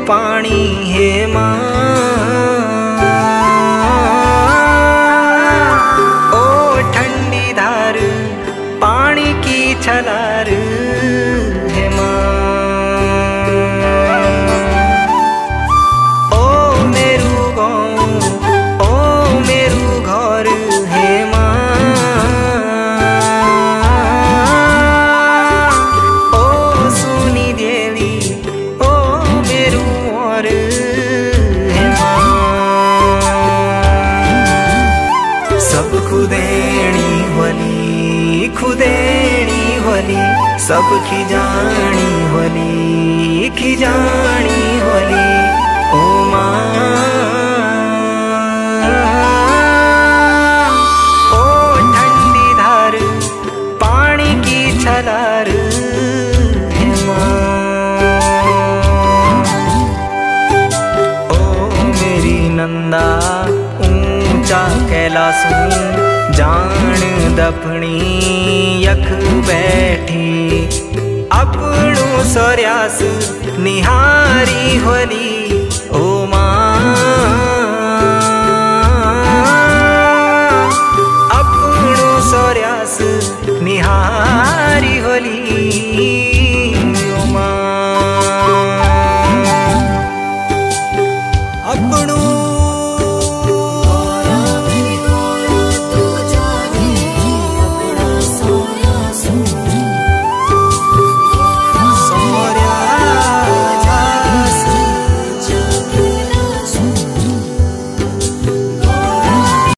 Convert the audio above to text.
पानी हे माँ। ओ ठंडी धार पानी की छलार हे माँ। ओ मेरू गाँव ओ मेरू घर हे माँ। ओ सुनी देवी ओ मेरू और हे माँ। सब खुदेणी वली सब खिजाणी वली ओ माँ। ओ ठंडी धार पानी की छलार हे माँ। ओ मेरी नंदा ऊंचा कैलासू जान दफनी यख बैठी अपनू सोर्यास निहारी होली।